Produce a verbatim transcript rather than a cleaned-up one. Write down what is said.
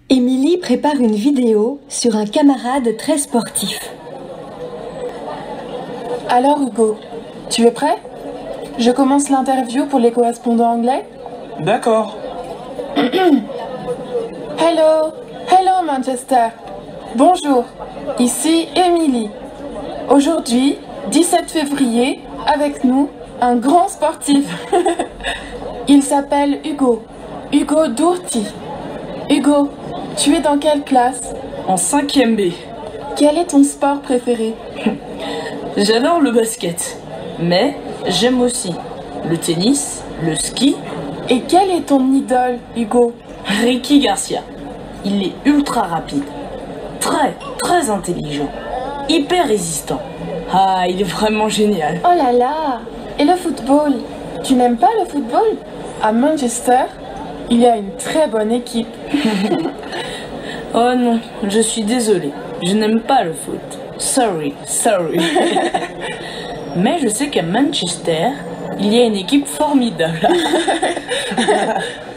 Émilie prépare une vidéo sur un camarade très sportif. Alors Hugo, tu es prêt? Je commence l'interview pour les correspondants anglais? D'accord. Hello, hello Manchester. Bonjour, ici Émilie. Aujourd'hui, dix-sept février, avec nous, un grand sportif. Il s'appelle Hugo, Hugo Dourti. Hugo, tu es dans quelle classe? En cinquième B. Quel est ton sport préféré? J'adore le basket, mais j'aime aussi le tennis, le ski. Et quel est ton idole, Hugo? Ricky Garcia. Il est ultra rapide, très, très intelligent, hyper résistant. Ah, il est vraiment génial. Oh là là! Et le football? Tu n'aimes pas le football? À Manchester, il y a une très bonne équipe. Oh non, je suis désolée. Je n'aime pas le foot. Sorry, sorry. Mais je sais qu'à Manchester, il y a une équipe formidable.